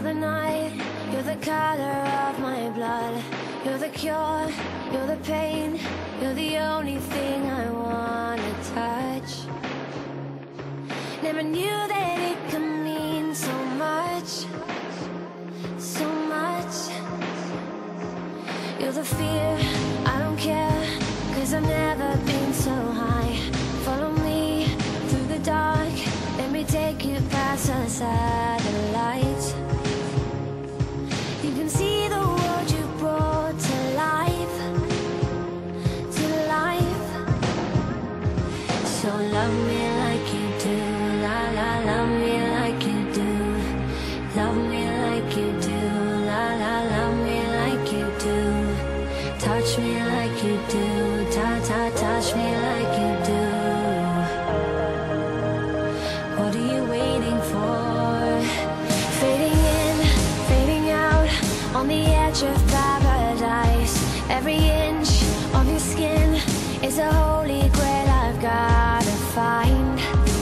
the night, you're the color of my blood. You're the cure, you're the pain, you're the only thing I wanna touch. Never knew that it could mean so much, so much. You're the fear, I don't care, 'cause I've never been so high. Follow me through the dark, let me take you past the satellites. You can see the world you brought to life, to life. So love me like you do, la la, love me like you do. Love me like you do, la la, love me like you do. Touch me like you do, ta ta, touch me like you do. What are you waiting for? Fading in, fading out, on the edge of paradise. Every inch of your skin is a holy grail I've gotta find.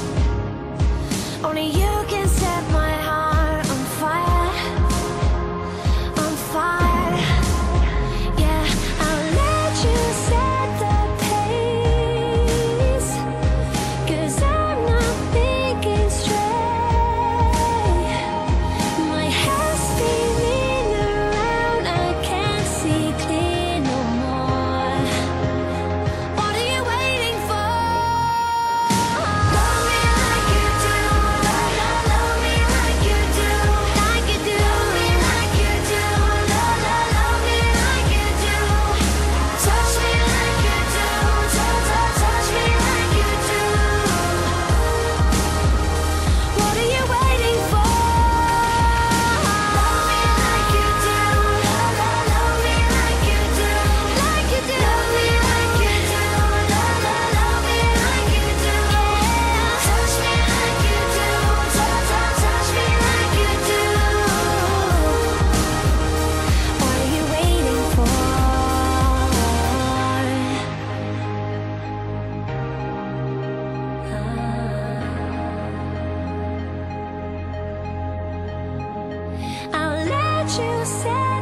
Only you can set my heart on fire, on fire. Yeah, I'll let you set the pace, 'cause I'm not thinking straight. My head's spinning around, I can't see clear no more. What are you waiting for? Love me like you do, la la, love me like you do, like you do. Love me like you do, la la, love me like you do. Touch me like you do, ta ta, touch me like you do. What are you waiting for? Love me like you do, la la, love me like you do, like you do. Love me like you do, la la, love me like you do. Touch me like you do, ta ta, touch me like you do. What are you waiting for? I'll let you say